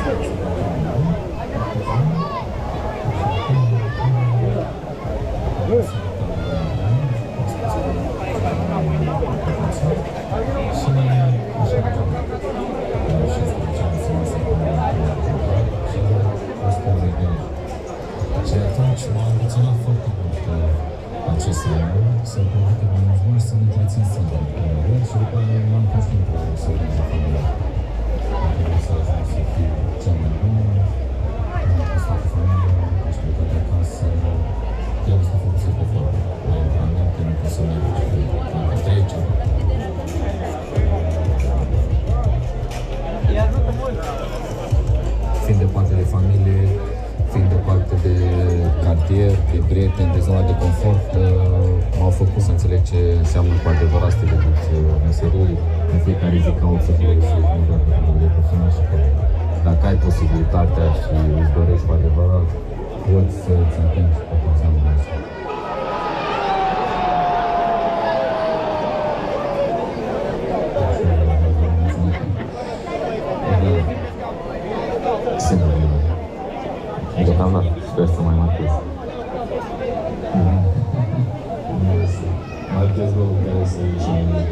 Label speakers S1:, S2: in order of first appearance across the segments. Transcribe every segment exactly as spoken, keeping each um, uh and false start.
S1: Și atunci m-a emoționat foarte mult acest an, să public că m-am urmat să mă întrețin singur. Și după aia m-am pus într-o serie de familie. Trebuie să ajung să fiu cea mai bună, am pus toată familia, aș pleca de acasă, trebuie să folosesc pe foarte pe antrenamente, nu pot să merg și dacă trece. Fiind departe de familie, fiind departe de cartier, de prieteni, de zona de confort, m-au făcut să înțeleg ce înseamnă cu adevărat să te dedici meserii. În fiecare zi caut să folosești nu doar pe plan de personal și că dacă ai posibilitatea și îți dorești cu adevărat, poți să-ți atingi potențialul ăsta. Deocamdată, sper să mai marchez. Marchez golul care să ieși în mine.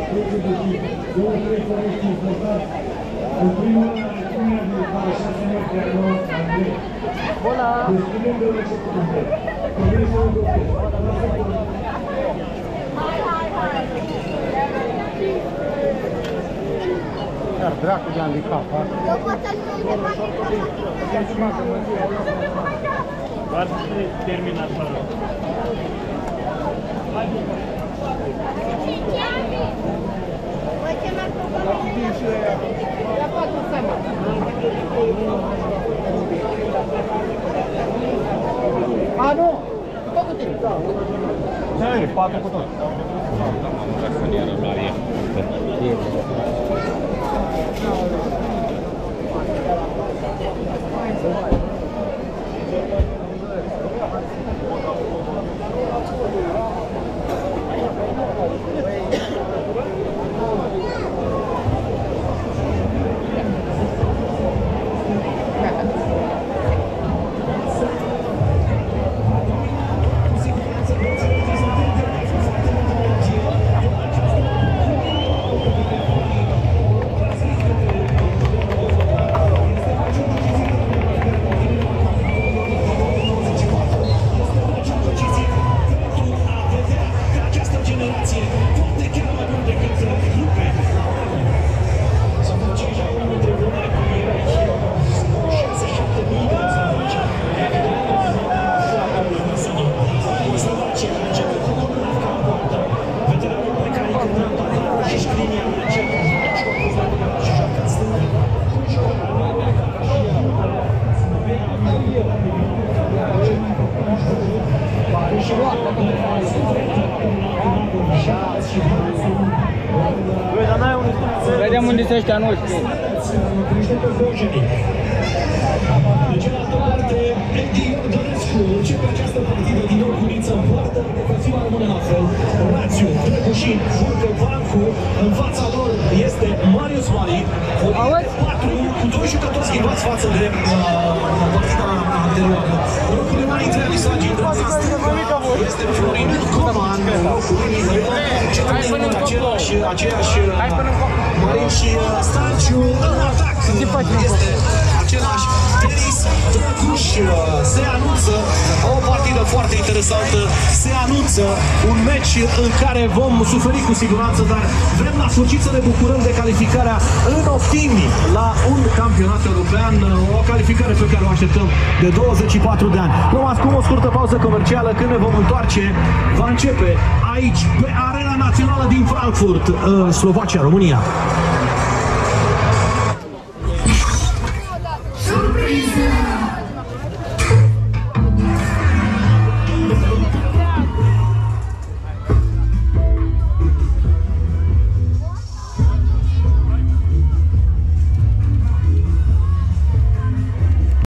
S2: Dar dracu de handicap, ha?
S3: V-ați terminat, mă rog.
S2: A, nu! Tot cu tine! Ce e? Patru cu tot. Vedem unde sunt ăștia noștri.
S4: De cealaltă parte, Edi Dorescu începe această partidă din nou cu Niță în poartă, defensiva rămâne la fel. Rațiu, Drăgușin, urcă bancul, în fața lor este Marius Mari, patru cu doi jucători schimbați față de partida anterioară. Locul mai între Alisagi, în dreapta stânga, este Florin Coman, locul Cetățenul același, aceeași Marin și Stanciu, în atac este același Denis Drăguș. Se anunță o partidă foarte interesantă, se anunță un meci în care vom suferi cu siguranță, dar vrem la sfârșit să ne bucurăm de calificarea în optimi la un campionat european, o calificare pe care o așteptăm de douăzeci și patru de ani. Luăm acum o scurtă pauză comercială, când ne vom întoarce, va începe aici, pe Arena Națională din Frankfurt, Slovacia, România.